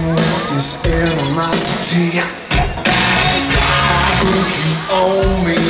playing with this animosity. I think you owe me